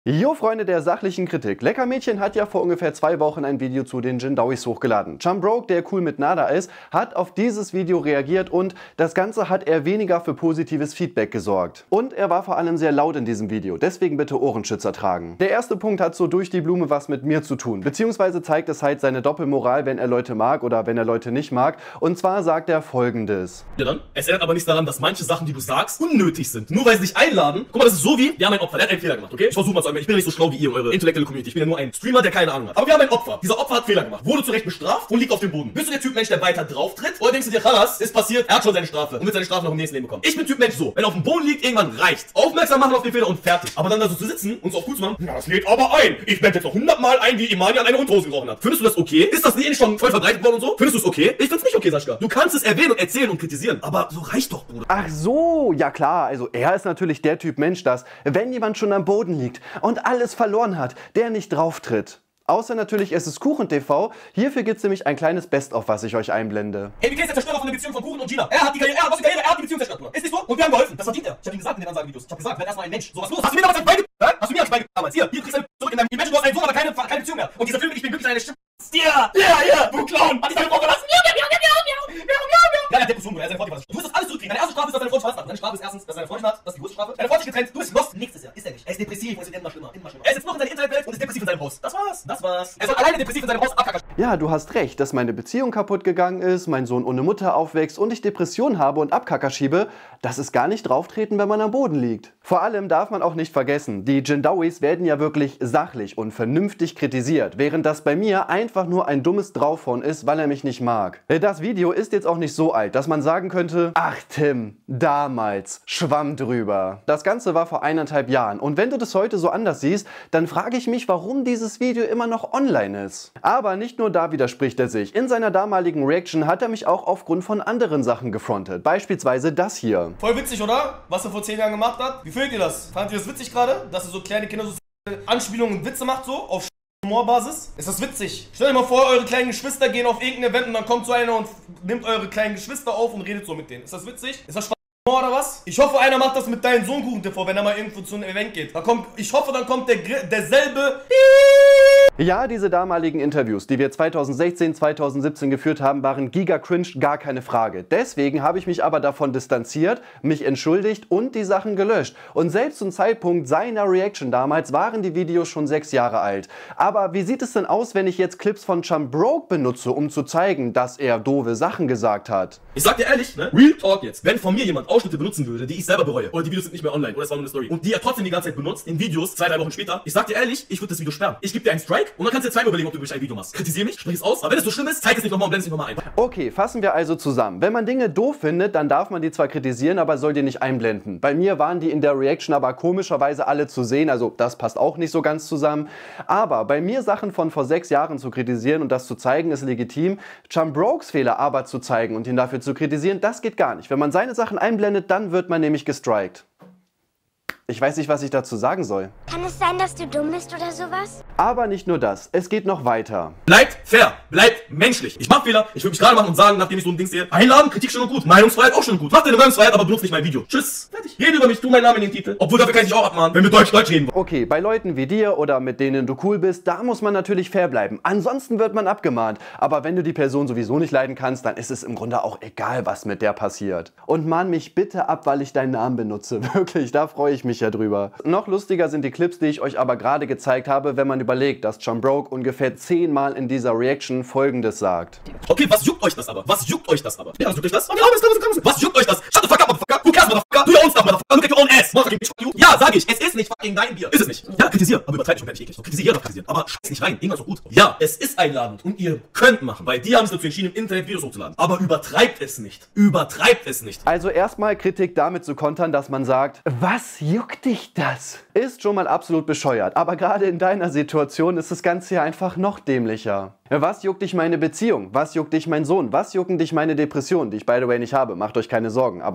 Jo Freunde der sachlichen Kritik, Leckermädchen hat ja vor ungefähr 2 Wochen ein Video zu den Jindawis hochgeladen. Chumbroke, der cool mit Nada ist, hat auf dieses Video reagiert und das Ganze hat eher weniger für positives Feedback gesorgt. Und er war vor allem sehr laut in diesem Video, deswegen bitte Ohrenschützer tragen. Der erste Punkt hat so durch die Blume was mit mir zu tun, beziehungsweise zeigt es halt seine Doppelmoral, wenn er Leute mag oder wenn er Leute nicht mag. Und zwar sagt er Folgendes. Ja dann, es ändert aber nichts daran, dass manche Sachen, die du sagst, unnötig sind. Nur weil sie dich einladen. Guck mal, das ist so wie, wir haben ein Opfer, der hat einen Fehler gemacht, okay? Ich versuche mal zu sagen, ich bin nicht so schlau wie ihr, eure intellektuelle Community. Ich bin ja nur ein Streamer, der keine Ahnung hat. Aber wir haben ein Opfer. Dieser Opfer hat Fehler gemacht, wurde zu Recht bestraft und liegt auf dem Boden. Bist du der Typ Mensch, der weiter drauf tritt? Oder denkst du dir, Chalas, ist passiert, er hat schon seine Strafe und wird seine Strafe noch im nächsten Leben bekommen? Ich bin Typ Mensch so, wenn er auf dem Boden liegt, irgendwann reicht's. Aufmerksam machen auf den Fehler und fertig. Aber dann da so zu sitzen und so auf cool zu machen, ja, das lädt aber ein. Ich blende jetzt noch 100-mal ein, wie Imani an eine Unterhose gerochen hat. Findest du das okay? Ist das nicht schon voll verbreitet worden und so? Findest du es okay? Ich find's nicht okay, Sascha. Du kannst es erwähnen und erzählen und kritisieren, aber so reicht doch, Bruder. Ach so, ja klar, also er ist natürlich der Typ Mensch, dass, wenn jemand schon am Boden liegt und alles verloren hat, der nicht drauf tritt. Außer natürlich, es ist Kuchen TV. Hierfür gibt es nämlich ein kleines Best-of, was ich euch einblende. Hey, wie geht's der Zerstörer von der Beziehung von Kuchen und Gina? Er hat die Karriere, er hat die Beziehung zerstört, Bruder. Ist nicht so? Und wir haben geholfen. Das verdient er. Ich hab ihm gesagt in den Ansagevideos. Ich hab gesagt, werd erstmal ein Mensch. So was los. Hast du mir damals beigebracht? Hast du mir beigebracht damals? Hier kriegst du zurück in deinem Imagine, du hast einen Sohn, aber keine Beziehung mehr. Und dieser Film, ich bin glücklich, eine Stimme. Ja, du Clown. Hat dich deine Frau verlassen? Ja, er hat Depression, Bruder. Er ist seine Frau, die was. Du musst das alles zurückkriegen. Deine erste Strafe ist, dass deine Frau dich verlassen hat. Deine Strafe ist erstens, dass deine Freundin hat. Das ist die größte Strafe. Deine Frau hat dich getrennt. Du bist lost. Nächstes Jahr. Ist er nicht. Er ist depressiv und es wird immer schlimmer. Er ist jetzt noch in seiner Internetwelt und ist depressiv in seinem Haus. Das war's. Er soll alleine depressiv in seinem Haus abkacken. Ja, du hast recht, dass meine Beziehung kaputt gegangen ist, mein Sohn ohne Mutter aufwächst und ich Depressionen habe und Abkacker schiebe. Das ist gar nicht drauftreten, wenn man am Boden liegt. Vor allem darf man auch nicht vergessen, die Jindawis werden ja wirklich sachlich und vernünftig kritisiert, während das bei mir einfach nur ein dummes Draufhauen ist, weil er mich nicht mag. Das Video ist jetzt auch nicht so alt, dass man sagen könnte, ach Tim, damals, schwamm drüber. Das Ganze war vor 1,5 Jahren und wenn du das heute so anders siehst, dann frage ich mich, warum dieses Video immer noch online ist. Aber nicht nur da widerspricht er sich. In seiner damaligen Reaction hat er mich auch aufgrund von anderen Sachen gefrontet. Beispielsweise das hier. Voll witzig, oder? Was er vor 10 Jahren gemacht hat. Wie findet ihr das? Fandet ihr das witzig gerade? Dass er so kleine Kinder so Anspielungen und Witze macht so? Auf Humorbasis? Ist das witzig? Stellt euch mal vor, eure kleinen Geschwister gehen auf irgendein Event und dann kommt so einer und nimmt eure kleinen Geschwister auf und redet so mit denen. Ist das witzig? Ist das Spaß oder was? Ich hoffe, einer macht das mit deinem Sohn Kuchen TV, wenn er mal irgendwo zu einem Event geht. Ich hoffe, dann kommt derselbe. Ja, diese damaligen Interviews, die wir 2016, 2017 geführt haben, waren giga cringe, gar keine Frage. Deswegen habe ich mich aber davon distanziert, mich entschuldigt und die Sachen gelöscht. Und selbst zum Zeitpunkt seiner Reaction damals waren die Videos schon 6 Jahre alt. Aber wie sieht es denn aus, wenn ich jetzt Clips von Chumbroke benutze, um zu zeigen, dass er doofe Sachen gesagt hat? Ich sag dir ehrlich, ne? Real Talk jetzt. Wenn von mir jemand Ausschnitte benutzen würde, die ich selber bereue, oder die Videos sind nicht mehr online, oder es war nur eine Story, und die er trotzdem die ganze Zeit benutzt, in Videos, 2, 3 Wochen später, ich sag dir ehrlich, ich würde das Video sperren. Ich gebe dir einen Strike und dann kannst du dir zweimal überlegen, ob du durch ein Video machst. Kritisier mich, sprich es aus, aber wenn es so schlimm ist, zeig es nicht nochmal und blend es nicht nochmal ein. Okay, fassen wir also zusammen. Wenn man Dinge doof findet, dann darf man die zwar kritisieren, aber soll die nicht einblenden. Bei mir waren die in der Reaction aber komischerweise alle zu sehen, also das passt auch nicht so ganz zusammen. Aber bei mir Sachen von vor 6 Jahren zu kritisieren und das zu zeigen, ist legitim. Chumbrokes Fehler aber zu zeigen und ihn dafür zu kritisieren, das geht gar nicht. Wenn man seine Sachen einblendet, dann wird man nämlich gestrikt. Ich weiß nicht, was ich dazu sagen soll. Kann es sein, dass du dumm bist oder sowas? Aber nicht nur das, es geht noch weiter. Bleibt fair, bleibt menschlich. Ich mach Fehler, ich würde mich gerade machen und sagen, nachdem ich so ein Ding sehe, Einladen, Kritik schon und gut, Meinungsfreiheit auch schon und gut. Mach deine Meinungsfreiheit, aber benutze nicht mein Video. Tschüss, fertig. Rede über mich, tu meinen Namen in den Titel. Obwohl, dafür kann ich dich auch abmahnen, wenn wir Deutsch reden. Okay, bei Leuten wie dir oder mit denen du cool bist, da muss man natürlich fair bleiben. Ansonsten wird man abgemahnt. Aber wenn du die Person sowieso nicht leiden kannst, dann ist es im Grunde auch egal, was mit der passiert. Und mahn mich bitte ab, weil ich deinen Namen benutze. Wirklich, da freue ich mich ja drüber. Noch lustiger sind die Clips, die ich euch aber gerade gezeigt habe, wenn man überlegt, dass Chumbroke ungefähr 10 Mal in dieser Reaction Folgendes sagt. Okay, was juckt euch das aber? Was juckt euch das aber? Ja, was juckt euch das? Was juckt euch das? Shut the fuck up, motherfucker! Who cares, motherfucker? Do your own stuff, motherfucker! Look at your own ass! Motherfucker, ja, sag ich, es ist nicht fucking dein Bier. Ist es nicht. Ja, kritisier, aber übertreib nicht und nicht eklig. So, kritisier doch kritisieren. Aber scheiß nicht rein, irgendwas so gut. Ja, es ist einladend und ihr könnt machen, weil die haben es dazu entschieden, im Internet Videos hochzuladen. Aber übertreibt es nicht. Übertreibt es nicht. Also erstmal Kritik damit zu kontern, dass man sagt, was juckt dich das? Ist schon mal absolut bescheuert, aber gerade in deiner Situation ist das Ganze ja einfach noch dämlicher. Was juckt dich meine Beziehung? Was juckt dich mein Sohn? Was jucken dich meine Depressionen, die ich by the way nicht habe? Macht euch keine Sorgen, aber an Twitch Prime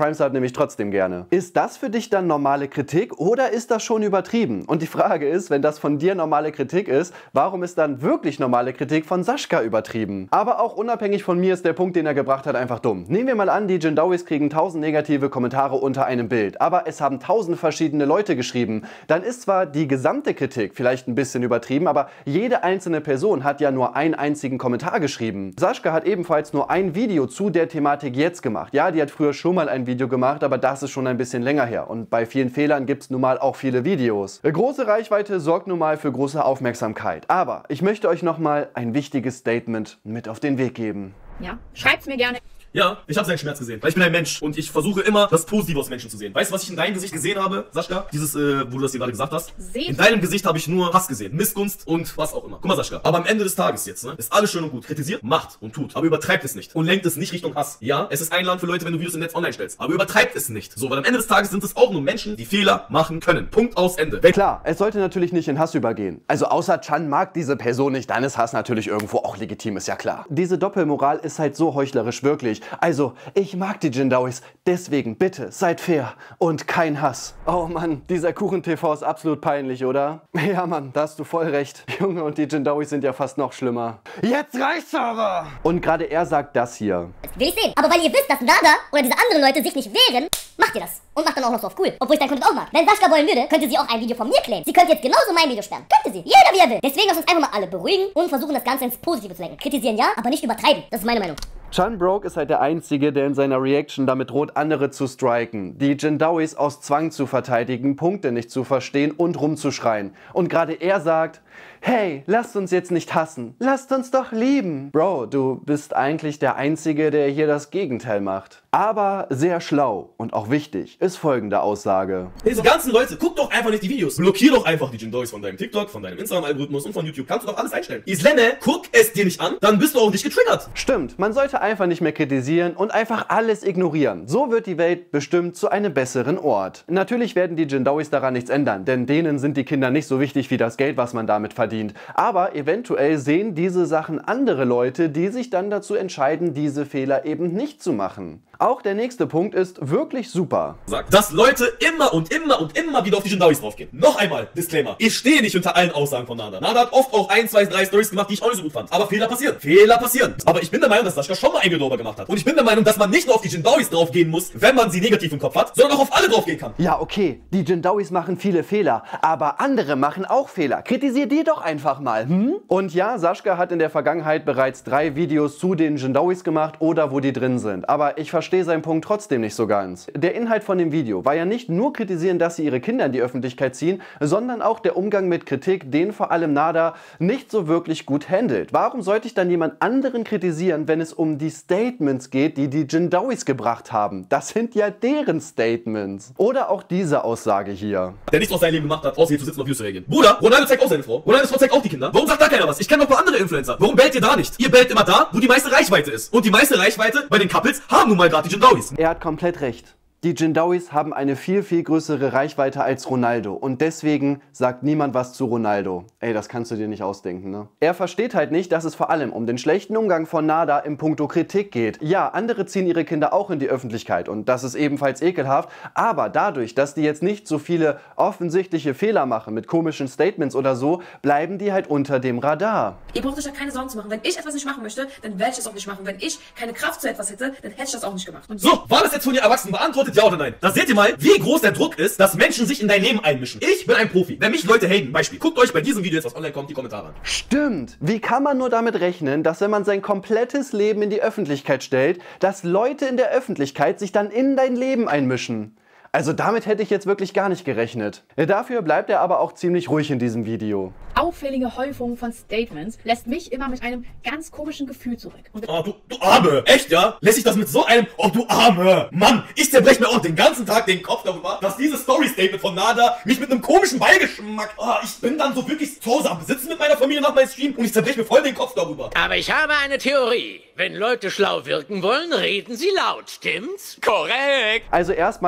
Timestamp nämlich trotzdem gerne. Ist das für dich dann normale Kritik oder ist das schon übertrieben? Und die Frage ist, wenn das von dir normale Kritik ist, warum ist dann wirklich normale Kritik von Sascha übertrieben? Aber auch unabhängig von mir ist der Punkt, den er gebracht hat, einfach dumm. Nehmen wir mal an, die Jindawis kriegen 1000 negative Kommentare unter einem Bild, aber es haben 1000 verschiedene Leute geschrieben. Dann ist zwar die gesamte Kritik vielleicht ein bisschen übertrieben, aber jede einzelne Person hat ja nur einen einzigen Kommentar geschrieben. Sascha hat ebenfalls nur ein Video zu der Thematik jetzt gemacht. Ja, die hat früher schon mal ein Video gemacht, aber das ist schon ein bisschen länger her. Und bei vielen Fehlern gibt es nun mal auch viele Videos. Große Reichweite sorgt nun mal für große Aufmerksamkeit. Aber ich möchte euch nochmal ein wichtiges Statement mit auf den Weg geben. Ja, schreibt's mir gerne. Ja, ich habe seinen Schmerz gesehen, weil ich bin ein Mensch und ich versuche immer, das Positive aus Menschen zu sehen. Weißt du, was ich in deinem Gesicht gesehen habe, Sascha? Dieses, wo du das hier gerade gesagt hast? In deinem Gesicht habe ich nur Hass gesehen, Missgunst und was auch immer. Guck mal, Sascha, aber am Ende des Tages jetzt, ne, ist alles schön und gut. Kritisiert, macht und tut, aber übertreibt es nicht und lenkt es nicht Richtung Hass. Ja, es ist einladend für Leute, wenn du Videos im Netz online stellst, aber übertreibt es nicht. So, weil am Ende des Tages sind es auch nur Menschen, die Fehler machen können. Punkt, aus, Ende. Klar, es sollte natürlich nicht in Hass übergehen. Also außer Chan mag diese Person nicht, dann ist Hass natürlich irgendwo auch legitim, ist ja klar. Diese Doppelmoral ist halt so heuchlerisch, wirklich. Also, ich mag die Jindawis, deswegen bitte, seid fair und kein Hass. Oh Mann, dieser Kuchen-TV ist absolut peinlich, oder? Ja Mann, da hast du voll recht. Junge, und die Jindawis sind ja fast noch schlimmer. Jetzt reicht's aber! Und gerade er sagt das hier. Will ich sehen. Aber weil ihr wisst, dass Nada oder diese anderen Leute sich nicht wehren, macht ihr das. Und macht dann auch noch so auf cool. Obwohl ich dein Content auch mag. Wenn Sascha wollen würde, könnte sie auch ein Video von mir claimen. Sie könnte jetzt genauso mein Video sperren. Könnte sie. Jeder wie er will. Deswegen lass uns einfach mal alle beruhigen und versuchen das Ganze ins Positive zu lenken. Kritisieren ja, aber nicht übertreiben. Das ist meine Meinung. Chan Broke ist halt der Einzige, der in seiner Reaction damit droht, andere zu striken, die Jindawis aus Zwang zu verteidigen, Punkte nicht zu verstehen und rumzuschreien. Und gerade er sagt, hey, lasst uns jetzt nicht hassen, lasst uns doch lieben. Bro, du bist eigentlich der Einzige, der hier das Gegenteil macht. Aber sehr schlau und auch wichtig ist folgende Aussage. Diese ganzen Leute, guck doch einfach nicht die Videos. Blockier doch einfach die Jindawis von deinem TikTok, von deinem Instagram-Algorithmus und von YouTube. Kannst du doch alles einstellen. Islenne, guck es dir nicht an, dann bist du auch nicht getriggert. Stimmt, man sollte einfach nicht mehr kritisieren und einfach alles ignorieren. So wird die Welt bestimmt zu einem besseren Ort. Natürlich werden die Jindawis daran nichts ändern, denn denen sind die Kinder nicht so wichtig wie das Geld, was man damit verdient. Aber eventuell sehen diese Sachen andere Leute, die sich dann dazu entscheiden, diese Fehler eben nicht zu machen. Auch der nächste Punkt ist wirklich super. Dass Leute immer und immer und immer wieder auf die Jindawis draufgehen. Noch einmal, Disclaimer. Ich stehe nicht hinter allen Aussagen von Nada. Nada hat oft auch 1, 2, 3 Stories gemacht, die ich auch nicht so gut fand. Aber Fehler passieren. Fehler passieren. Aber ich bin der Meinung, dass Sascha schon mal ein Video darüber gemacht hat. Und ich bin der Meinung, dass man nicht nur auf die Jindawis draufgehen muss, wenn man sie negativ im Kopf hat, sondern auch auf alle draufgehen kann. Ja, okay. Die Jindawis machen viele Fehler. Aber andere machen auch Fehler. Kritisier die doch einfach mal, hm? Und ja, Sascha hat in der Vergangenheit bereits 3 Videos zu den Jindawis gemacht oder wo die drin sind. Aber ich verstehe seinen Punkt trotzdem nicht so ganz. Der Inhalt von dem Video war ja nicht nur kritisieren, dass sie ihre Kinder in die Öffentlichkeit ziehen, sondern auch der Umgang mit Kritik, den vor allem Nada nicht so wirklich gut handelt. Warum sollte ich dann jemand anderen kritisieren, wenn es um die Statements geht, die die Jindawis gebracht haben? Das sind ja deren Statements. Oder auch diese Aussage hier. Der nichts aus seinem Leben gemacht hat, außer hier zu sitzen und auf Views zu reagieren. Bruder, Ronaldo zeigt auch seine Frau. Ronaldos Frau zeigt auch die Kinder. Warum sagt da keiner was? Ich kenne noch ein paar andere Influencer. Warum bellt ihr da nicht? Ihr bellt immer da, wo die meiste Reichweite ist. Und die meiste Reichweite bei den Couples haben nun mal gerade die Jindawis. Er hat komplett recht. Die Jindawis haben eine viel, viel größere Reichweite als Ronaldo und deswegen sagt niemand was zu Ronaldo. Ey, das kannst du dir nicht ausdenken, ne? Er versteht halt nicht, dass es vor allem um den schlechten Umgang von Nada im Puncto Kritik geht. Ja, andere ziehen ihre Kinder auch in die Öffentlichkeit und das ist ebenfalls ekelhaft, aber dadurch, dass die jetzt nicht so viele offensichtliche Fehler machen mit komischen Statements oder so, bleiben die halt unter dem Radar. Ihr braucht euch da keine Sorgen zu machen. Wenn ich etwas nicht machen möchte, dann werde ich es auch nicht machen. Wenn ich keine Kraft zu etwas hätte, dann hätte ich das auch nicht gemacht. Und so, war das jetzt von ihr Erwachsenen beantwortet? Ja oder nein? Da seht ihr mal, wie groß der Druck ist, dass Menschen sich in dein Leben einmischen. Ich bin ein Profi. Wenn mich Leute haten, Beispiel, guckt euch bei diesem Video jetzt, was online kommt, die Kommentare an. Stimmt. Wie kann man nur damit rechnen, dass wenn man sein komplettes Leben in die Öffentlichkeit stellt, dass Leute in der Öffentlichkeit sich dann in dein Leben einmischen? Also damit hätte ich jetzt wirklich gar nicht gerechnet. Dafür bleibt er aber auch ziemlich ruhig in diesem Video. auffällige Häufung von Statements lässt mich immer mit einem ganz komischen Gefühl zurück. Oh, du Arme! Echt, ja? Lässt sich das mit so einem... Oh, du Arme! Mann, ich zerbreche mir auch den ganzen Tag den Kopf darüber, dass dieses Story-Statement von Nada mich mit einem komischen Beigeschmack... Oh, ich bin dann so wirklich zu Hause am Sitzen mit meiner Familie nach meinem Stream und ich zerbreche mir voll den Kopf darüber. Aber ich habe eine Theorie. Wenn Leute schlau wirken wollen, reden sie laut, stimmt's? Korrekt! Also erstmal hat sie das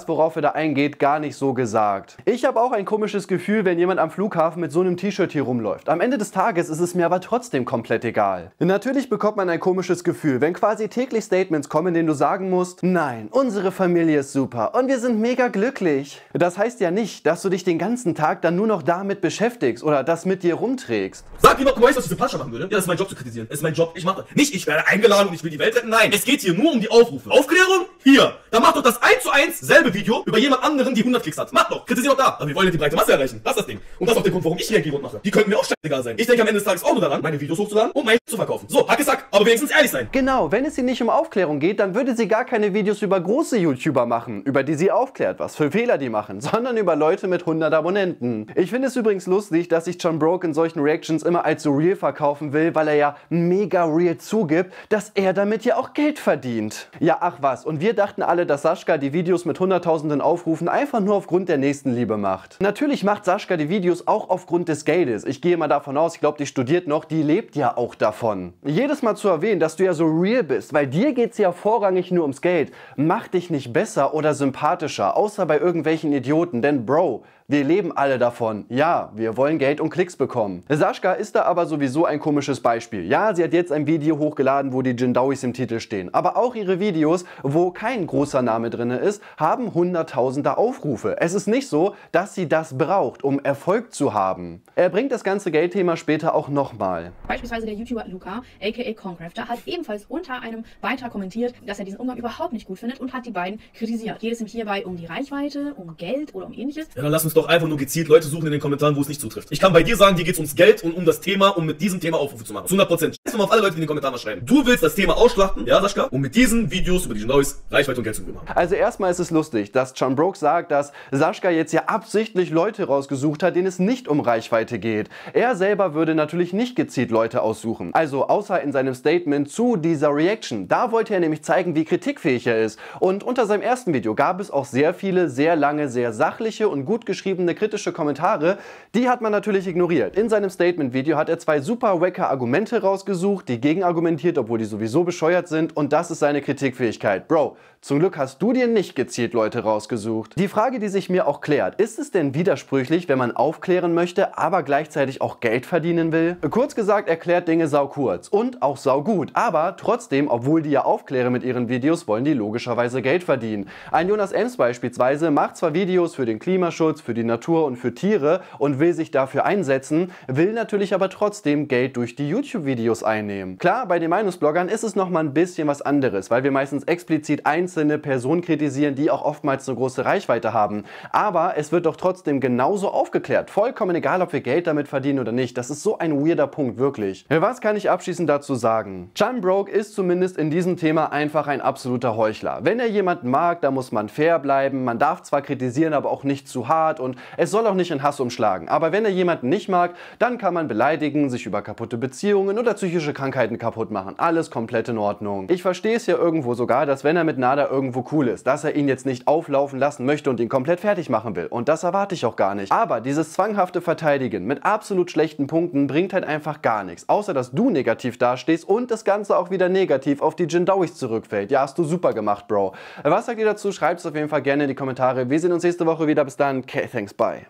das, worauf er da eingeht, gar nicht so gesagt. Ich habe auch ein komisches Gefühl, wenn jemand am Flughafen mit so einem T-Shirt hier rumläuft. Am Ende des Tages ist es mir aber trotzdem komplett egal. Natürlich bekommt man ein komisches Gefühl, wenn quasi täglich Statements kommen, in denen du sagen musst, nein, unsere Familie ist super und wir sind mega glücklich. Das heißt ja nicht, dass du dich den ganzen Tag dann nur noch damit beschäftigst oder das mit dir rumträgst. Sag lieber, guck mal, weißt du, was ich sympathischer machen würde? Ja, das ist mein Job zu kritisieren. Das ist mein Job, ich mache. Nicht, ich werde eingeladen und ich will die Welt retten. Nein, es geht hier nur um die Aufrufe. Aufklärung? Hier. Dann mach doch das 1:1 selbe Video über jemand anderen, die 100 Klicks hat. Mach doch. Kritisier doch da. Aber wir wollen ja die breite Masse erreichen. Das ist das Ding. Und das ist auch der Grund, warum ich reagiere und mache. Die könnten mir auch scheißegal sein. Ich denke am Ende des Tages auch nur daran, meine Videos hochzuladen und mein zu verkaufen. So, Hackesack, aber wenigstens ehrlich sein. Genau, wenn es ihr nicht um Aufklärung geht, dann würde sie gar keine Videos über große YouTuber machen, über die sie aufklärt, was für Fehler die machen, sondern über Leute mit 100 Abonnenten. Ich finde es übrigens lustig, dass sich John Broke in solchen Reactions immer als so real verkaufen will, weil er ja mega real zugibt, dass er damit ja auch Geld verdient. Ja, ach was, und wir dachten alle, dass Sascha die Videos mit hunderttausenden Aufrufen einfach nur aufgrund der Nächstenliebe macht. Natürlich macht Sascha die Videos auch aufgrund des Geldes. Ich gehe mal davon aus, ich glaube, die studiert noch, die lebt ja auch davon. Jedes Mal zu erwähnen, dass du ja so real bist, weil dir geht es ja vorrangig nur ums Geld, macht dich nicht besser oder sympathischer, außer bei irgendwelchen Idioten, denn Bro, wir leben alle davon. Ja, wir wollen Geld und Klicks bekommen. Sascha ist da aber sowieso ein komisches Beispiel. Ja, sie hat jetzt ein Video hochgeladen, wo die Jindawis im Titel stehen. Aber auch ihre Videos, wo kein großer Name drin ist, haben hunderttausende Aufrufe. Es ist nicht so, dass sie das braucht, um Erfolg zu haben. Er bringt das ganze Geldthema später auch nochmal. Beispielsweise der YouTuber Luca, aka Concrafter, hat ebenfalls unter einem Beitrag kommentiert, dass er diesen Umgang überhaupt nicht gut findet und hat die beiden kritisiert. Geht es ihm hierbei um die Reichweite, um Geld oder um ähnliches? Ja, dann lass uns doch einfach nur gezielt Leute suchen in den Kommentaren, wo es nicht zutrifft. Ich kann bei dir sagen, dir geht es ums Geld und um das Thema, um mit diesem Thema Aufrufe zu machen. Zu 100%. Scheiß mal auf alle Leute, die in den Kommentaren was schreiben. Du willst das Thema ausschlachten, ja, Sascha, um mit diesen Videos über die Jindawis Reichweite und Geld zu machen. Also erstmal ist es lustig, dass John Broke sagt, dass Sascha jetzt ja absichtlich Leute rausgesucht hat, denen es nicht um Reichweite geht. Er selber würde natürlich nicht gezielt Leute aussuchen. Also außer in seinem Statement zu dieser Reaction. Da wollte er nämlich zeigen, wie kritikfähig er ist. Und unter seinem ersten Video gab es auch sehr viele, sehr lange, sehr sachliche und gut geschriebene kritische Kommentare. Die hat man natürlich ignoriert. In seinem Statement-Video hat er zwei super wacker Argumente rausgesucht, die gegenargumentiert, obwohl die sowieso bescheuert sind. Und das ist seine Kritikfähigkeit. Bro, zum Glück hast du dir nicht gezielt Leute rausgesucht. Die Frage, die sich mir auch klärt, ist es denn widersprüchlich, wenn man aufklären möchte, aber gleichzeitig auch Geld verdienen will? Kurz gesagt, erklärt Dinge sau kurz und auch sau gut. Aber trotzdem, obwohl die ja aufklären mit ihren Videos, wollen die logischerweise Geld verdienen. Ein Jonas Ems beispielsweise macht zwar Videos für den Klimaschutz, für die Natur und für Tiere und will sich dafür einsetzen, will natürlich aber trotzdem Geld durch die YouTube-Videos einnehmen. Klar, bei den Meinungsbloggern ist es nochmal ein bisschen was anderes, weil wir meistens explizit einzelne Personen kritisieren, die auch oftmals eine große Reichweite haben. Aber es wird doch trotzdem genauso aufgeklärt. Vollkommen egal, ob wir Geld damit verdienen oder nicht. Das ist so ein weirder Punkt, wirklich. Was kann ich abschließend dazu sagen? John Broke ist zumindest in diesem Thema einfach ein absoluter Heuchler. Wenn er jemanden mag, dann muss man fair bleiben. Man darf zwar kritisieren, aber auch nicht zu hart und es soll auch nicht in Hass umschlagen. Aber wenn er jemanden nicht mag, dann kann man beleidigen, sich über kaputte Beziehungen oder psychische Krankheiten kaputt machen. Alles komplett in Ordnung. Ich verstehe es ja irgendwo sogar, dass wenn er mit Nada irgendwo cool ist, dass er ihn jetzt nicht auflaufen lassen möchte und ihn komplett fertig machen will. Und das erwarte ich auch gar nicht. Aber dieses zwanghafte Verteidigen mit absolut schlechten Punkten bringt halt einfach gar nichts. Außer, dass du negativ dastehst und das Ganze auch wieder negativ auf die Jindawis zurückfällt. Ja, hast du super gemacht, Bro. Was sagt ihr dazu? Schreibt es auf jeden Fall gerne in die Kommentare. Wir sehen uns nächste Woche wieder. Bis dann. Okay, thanks, bye.